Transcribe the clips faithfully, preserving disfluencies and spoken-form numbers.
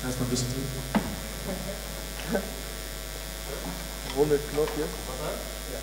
Erstmal ein bisschen trinken. Runde Knopf hier. Ja.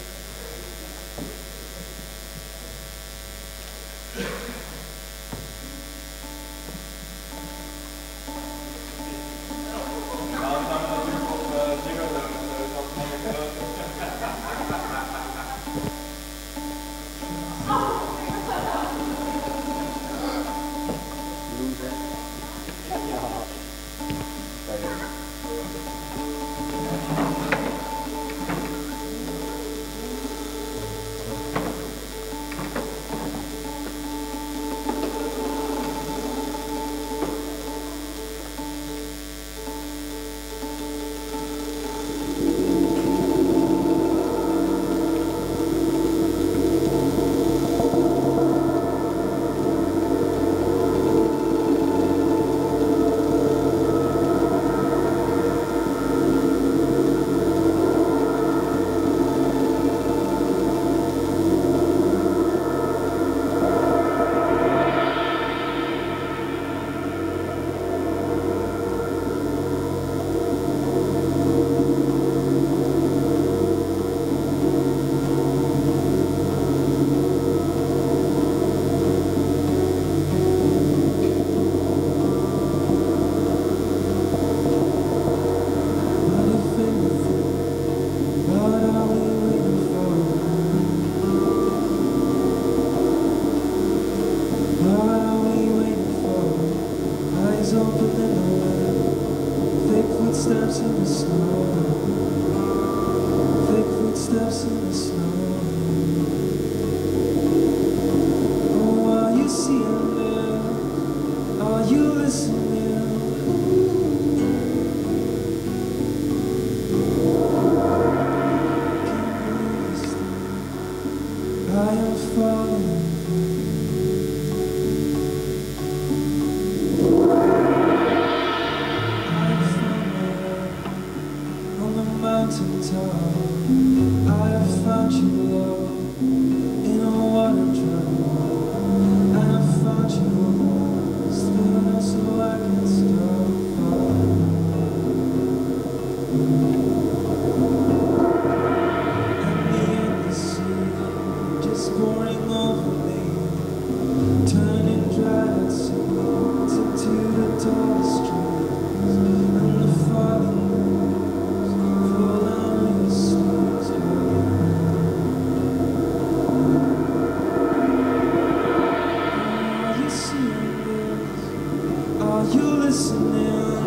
Footsteps in the snow, thick footsteps in the snow. Oh, are you seeing them? Are you listening? Can you understand? I am falling. Mountain top, I have found you love in a water drop, and I found you still so I can stop falling. And the endless sea just pouring over me, turning dry at sea into the tallest streams, and the falling are you listening?